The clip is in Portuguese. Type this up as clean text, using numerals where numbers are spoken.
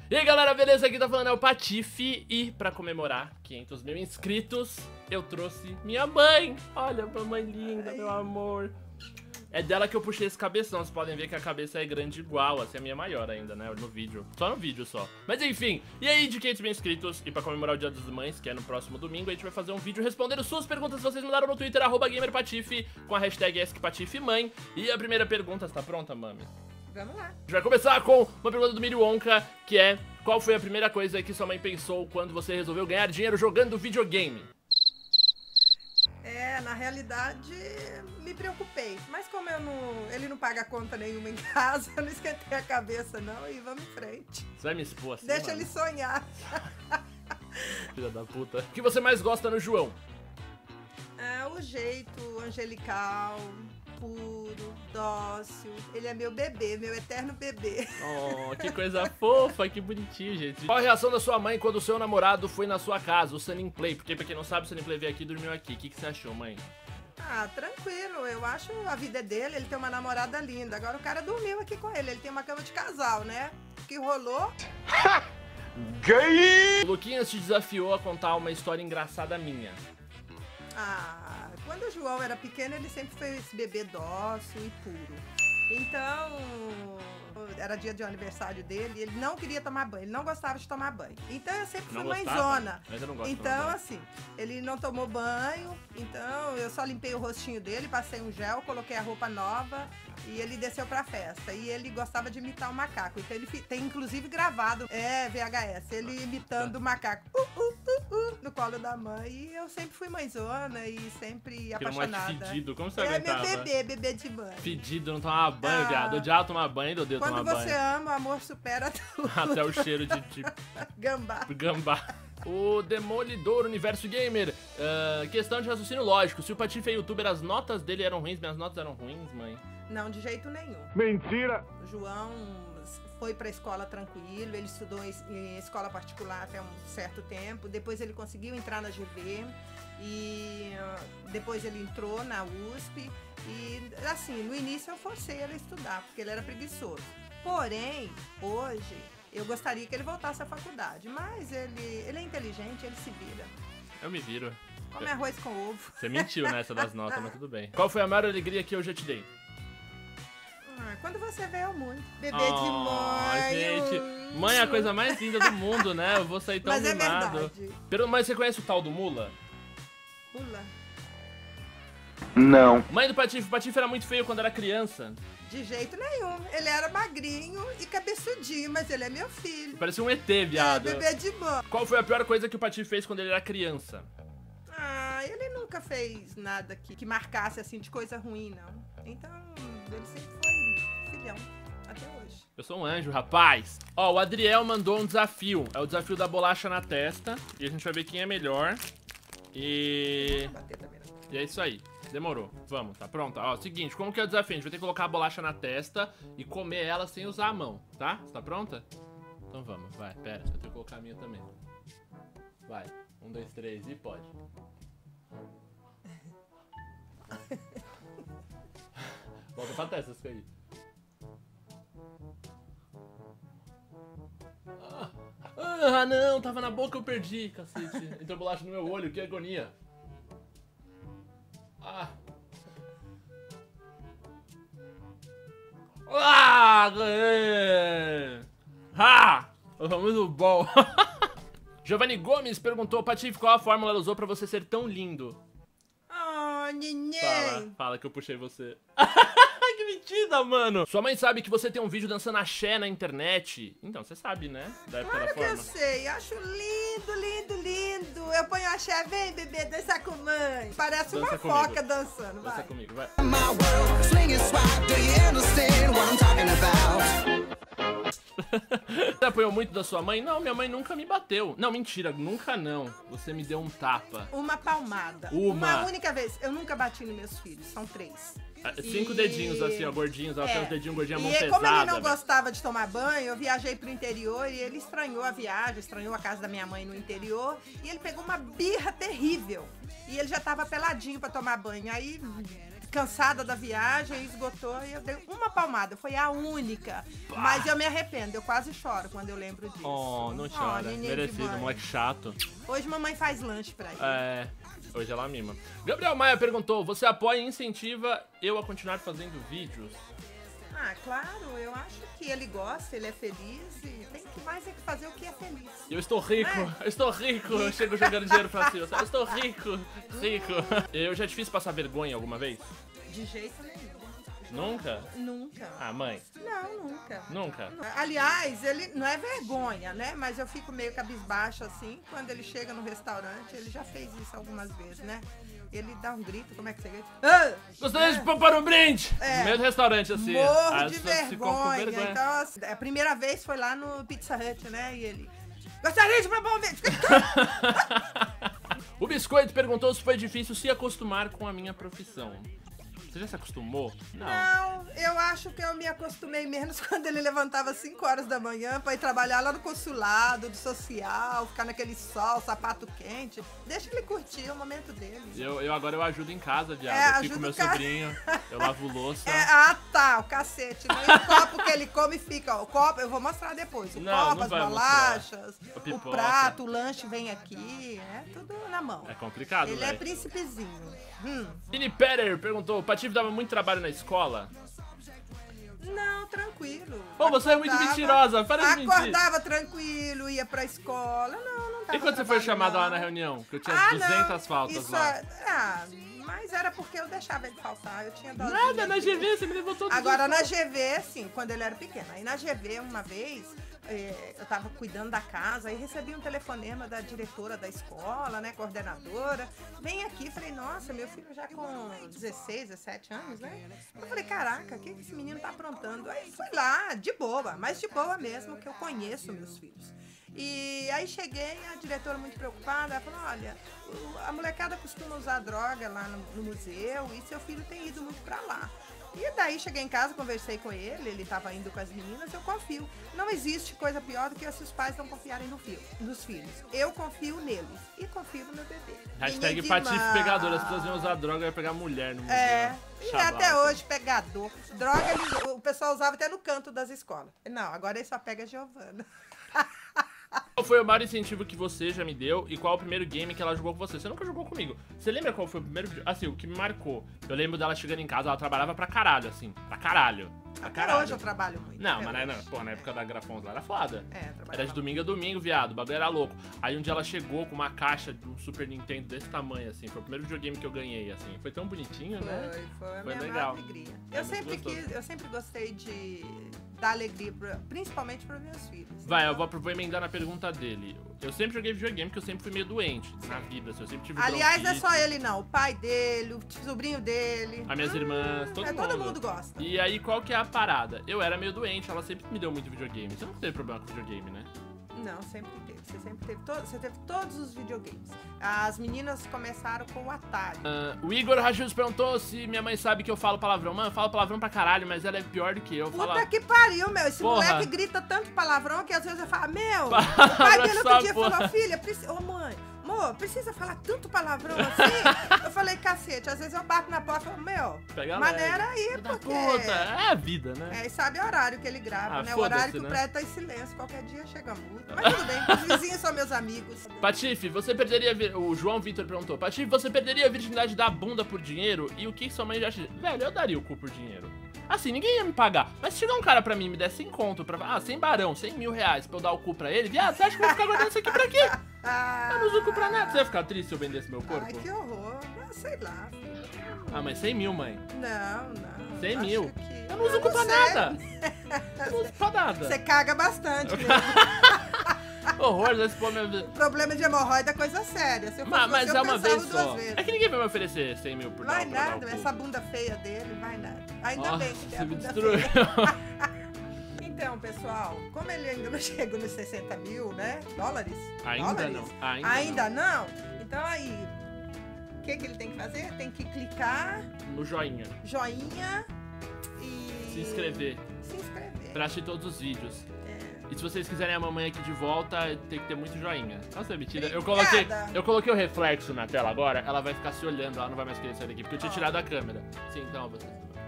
E aí galera, beleza? Aqui tá falando é o Patife. E pra comemorar 500 mil inscritos, eu trouxe minha mãe. Olha, mamãe linda, meu amor. É dela que eu puxei esse cabeção. Vocês podem ver que a cabeça é grande igual. Assim, a minha é maior ainda, né? No vídeo. Só no vídeo, só. Mas enfim. E aí, de 500 mil inscritos, e pra comemorar o Dia das Mães, que é no próximo domingo, a gente vai fazer um vídeo respondendo suas perguntas que vocês mandaram no Twitter, @GamerPatife, com a hashtag AskPatifeMãe. E a primeira pergunta, você tá pronta, mami? Vamos lá. A gente vai começar com uma pergunta do Miri Wonka, que é: qual foi a primeira coisa que sua mãe pensou quando você resolveu ganhar dinheiro jogando videogame? Na realidade, me preocupei. Mas como ele não paga conta nenhuma em casa, eu não esquentei a cabeça não e vamos em frente. Você vai me expor assim, Deixa mano? ele sonhar. Filha da puta. O que você mais gosta no João? O jeito angelical, puro, dócil. Ele é meu bebê, meu eterno bebê. Oh, que coisa fofa, que bonitinho, gente. Qual a reação da sua mãe quando o seu namorado foi na sua casa, o Sunny Play? Porque pra quem não sabe, o Sunny Play veio aqui e dormiu aqui. O que você achou, mãe? Tranquilo, eu acho a vida dele, ele tem uma namorada linda. Agora o cara dormiu aqui com ele tem uma cama de casal, né? O que rolou? Gay! O Luquinhas te desafiou a contar uma história engraçada minha. Quando o João era pequeno, ele sempre foi esse bebê dócil e puro. Então, era dia de aniversário dele e ele não queria tomar banho, ele não gostava de tomar banho. Então eu sempre fui mãezona. Mas eu não gosto então, assim, ele não tomou banho, então eu só limpei o rostinho dele, passei um gel, coloquei a roupa nova e ele desceu pra festa. E ele gostava de imitar o macaco. Então ele tem inclusive gravado, VHS, ele imitando o macaco no colo da mãe. E eu sempre fui mãezona e sempre apaixonada. Fedido, como você aguentava? Meu bebê de banho. Fedido, não tomava banho, viado. Odiava tomar banho, eu odeio tomar banho. Quando você ama, o amor supera tudo. Até o cheiro de gambá. O Demolidor Universo Gamer. Questão de raciocínio lógico. Se o Patife é youtuber, as notas dele eram ruins, minhas notas eram ruins, mãe? Não, de jeito nenhum. Mentira! O João foi pra escola tranquilo, ele estudou em escola particular até um certo tempo, depois ele conseguiu entrar na GV e depois ele entrou na USP e assim, no início eu forcei ele a estudar, porque ele era preguiçoso. Porém, hoje, eu gostaria que ele voltasse à faculdade, mas ele é inteligente, ele se vira. Eu me viro. Come arroz com ovo. Você mentiu nessa das notas, mas tudo bem. Qual foi a maior alegria que eu já te dei? Quando você veio ao mundo. Bebê de mãe. Gente, mãe é a coisa mais linda do mundo, né? Eu vou sair tão mas mimado. É verdade. Mas você conhece o tal do Mula? Mula? Não. Mãe do Patife, o Patife era muito feio quando era criança. De jeito nenhum. Ele era magrinho e cabeçudinho, mas ele é meu filho. Parecia um ET, viado. Bebê de mãe. Qual foi a pior coisa que o Patife fez quando ele era criança? Ele nunca fez nada que marcasse assim de coisa ruim, não. Então, ele sempre foi filhão, até hoje. Eu sou um anjo, rapaz. Ó, o Adriel mandou um desafio. É o desafio da bolacha na testa. E a gente vai ver quem é melhor. E é isso aí. Demorou. Vamos, tá pronta? Ó, seguinte, como que é o desafio? A gente vai ter que colocar a bolacha na testa e comer ela sem usar a mão, tá? Você tá pronta? Então vamos, vai. Pera, eu tenho que colocar a minha também. Vai. 1, 2, 3 e pode. Volta pra testa, isso aí. Não, tava na boca, eu perdi, cacete. Entrou bolacha no meu olho, que agonia. Ganhei! Muito bom. Giovanni Gomes perguntou: Patife, qual a fórmula ela usou pra você ser tão lindo? Neném! Fala que eu puxei você. Que mentira, mano! Sua mãe sabe que você tem um vídeo dançando axé na internet? Então, você sabe, né? Da época da forma. Claro que eu sei. Acho lindo, lindo, lindo. Eu ponho axé, vem, bebê, dançar com mãe. Parece uma foca dançando, vai. Dança comigo, vai. Você apoiou muito da sua mãe? Não, minha mãe nunca me bateu. Não, mentira, nunca não. Você me deu um tapa. Uma palmada. Uma única vez. Eu nunca bati nos meus filhos, são 3. 5 dedinhos assim, ó, gordinhos, ó, tem os dedinhos gordinhos, a mão pesada. E como ele não gostava de tomar banho, eu viajei pro interior e ele estranhou a viagem, estranhou a casa da minha mãe no interior e ele pegou uma birra terrível. E ele já tava peladinho pra tomar banho, aí cansada da viagem, esgotou e eu dei uma palmada. Foi a única. Mas eu me arrependo, eu quase choro quando eu lembro disso. Oh, não chora. Merecido, moleque chato. Hoje mamãe faz lanche pra ele. É, hoje ela mima. Gabriel Maia perguntou, você apoia e incentiva eu a continuar fazendo vídeos? Ah, claro, eu acho que ele gosta, ele é feliz e tem que mais é que fazer o que é feliz. Eu estou rico, eu estou rico, eu chego jogando dinheiro pra cima, eu estou rico. Eu já te fiz passar vergonha alguma vez? De jeito nenhum. Nunca? Nunca. Ah, mãe? Não, nunca. Nunca? Aliás, ele não é vergonha, né? Mas eu fico meio cabisbaixa assim, quando ele chega no restaurante, ele já fez isso algumas vezes, né? Ele dá um grito, como é que você grita? Ah! Gostaria de poupar um brinde! No meio do restaurante, assim. Morro de vergonha. Então, assim, a primeira vez foi lá no Pizza Hut, né? E ele... Gostaria de poupar um brinde! O Biscoito perguntou se foi difícil se acostumar com a minha profissão. Você já se acostumou? Não, eu acho que eu me acostumei menos quando ele levantava 5 horas da manhã pra ir trabalhar lá no consulado, do social, ficar naquele sol, sapato quente. Deixa ele curtir o momento dele. Eu agora eu ajudo em casa, viado. Eu fico com meu sobrinho, eu lavo louça. O cacete. Né? E o copo que ele come fica, ó, o copo, eu vou mostrar depois. O copo, as bolachas, o prato, o lanche vem aqui, é tudo na mão. É complicado, Ele é príncipezinho. Vini Petter perguntou, o Patife dava muito trabalho na escola? Não, tranquilo. Pô, você é muito mentirosa, para de mentir. Acordava tranquilo, ia pra escola, não tava. E quando você foi chamada lá na reunião? Que eu tinha 200 faltas lá. Mas era porque eu deixava ele faltar, eu tinha dó. Nada, na GV você me levou todo dia. Agora na GV, sim, quando ele era pequeno. Aí na GV, uma vez, eu tava cuidando da casa, aí recebi um telefonema da diretora da escola, né, coordenadora. Vem aqui, falei, nossa, meu filho já com 16, 17 anos, né? Eu falei, caraca, o que esse menino tá aprontando? Aí fui lá, de boa, mas de boa mesmo, que eu conheço meus filhos. E aí cheguei, a diretora muito preocupada, ela falou, olha, a molecada costuma usar droga lá no museu e seu filho tem ido muito pra lá. E daí cheguei em casa, conversei com ele tava indo com as meninas, eu confio. Não existe coisa pior do que se os pais não confiarem nos filhos. Eu confio neles e confio no meu bebê. Hashtag Patife pegador, as pessoas iam usar droga e ia pegar mulher no museu. E até hoje pegador. Droga, o pessoal usava até no canto das escolas. Não, agora ele só pega a Giovana. Qual foi o maior incentivo que você já me deu e qual o primeiro game que ela jogou com você? Você nunca jogou comigo. Você lembra qual foi o primeiro... Assim, o que me marcou. Eu lembro dela chegando em casa, ela trabalhava pra caralho, assim. Pra caralho. Até hoje eu trabalho muito. Não, mas pô, na época da Grafons lá era foda. Trabalhava. Era de domingo a domingo, viado. O bagulho era louco. Aí um dia ela chegou com uma caixa de um Super Nintendo desse tamanho, assim. Foi o primeiro videogame que eu ganhei, assim. Foi tão bonitinho, né? Foi legal. Alegria. Eu sempre gostei de dar alegria, principalmente para meus filhos. Vai, eu vou emendar na pergunta dele. Eu sempre joguei videogame porque eu sempre fui meio doente na vida, assim, eu sempre tive Aliás, não é só ele não, o pai dele, o sobrinho dele. As minhas irmãs, todo mundo gosta. E aí, qual que é a parada? Eu era meio doente, ela sempre me deu muito videogame. Você nunca teve problema com videogame, né? Não, sempre teve. Você teve todos os videogames. As meninas começaram com o Atari. O Igor Rajus perguntou se minha mãe sabe que eu falo palavrão. Mano, eu falo palavrão pra caralho, mas ela é pior do que eu. Puta que pariu, meu. Esse moleque grita tanto palavrão que às vezes eu falo, meu, o pai dele outro dia falou, filha, mãe, amor, precisa falar tanto palavrão assim? Eu falei, cacete, às vezes eu bato na porta e falo, meu, maneira aí, porque... Puta, é a vida, né? E sabe o horário que ele grava, né? O horário que o prédio tá em silêncio, qualquer dia chega a multa. Mas tudo bem, os vizinhos são meus amigos. Patife, você perderia... O João Vitor perguntou, Patife, você perderia a virgindade da bunda por dinheiro? E o que sua mãe já acha? Velho, eu daria o cu por dinheiro. Assim, ninguém ia me pagar. Mas se chegar um cara pra mim e me der 100 conto, sem barão, 100 mil reais pra eu dar o cu pra ele, viado, você acha que eu vou ficar guardando isso aqui pra quê? Eu não uso o cu pra nada. Você ia ficar triste se eu vendesse meu corpo? Ai, que horror. Sei lá. Ah, mas 100 mil, mãe. Não. 100 mil. Eu não uso o cu pra nada. Eu não uso pra nada. Você caga bastante mesmo. Horror, já expor minha vida. Problema de hemorroida é coisa séria. Se eu fosse mas você, é uma vez só. Vezes. É que ninguém vai me oferecer 100 mil por Vai nada, essa bunda feia dele, vai nada. Ainda bem que tem a bunda destruiu. feia. Então, pessoal, como ele ainda não chegou nos 60 mil, né? Dólares? Ainda não? Então aí, o que ele tem que fazer? Tem que clicar... no joinha. Joinha e... Se inscrever. Pra assistir todos os vídeos. E se vocês quiserem a mamãe aqui de volta, tem que ter muito joinha. Nossa, mentira. Eu coloquei o reflexo na tela agora, ela vai ficar se olhando, ela não vai mais querer sair daqui, porque eu tinha tirado a câmera. Sim, então vocês.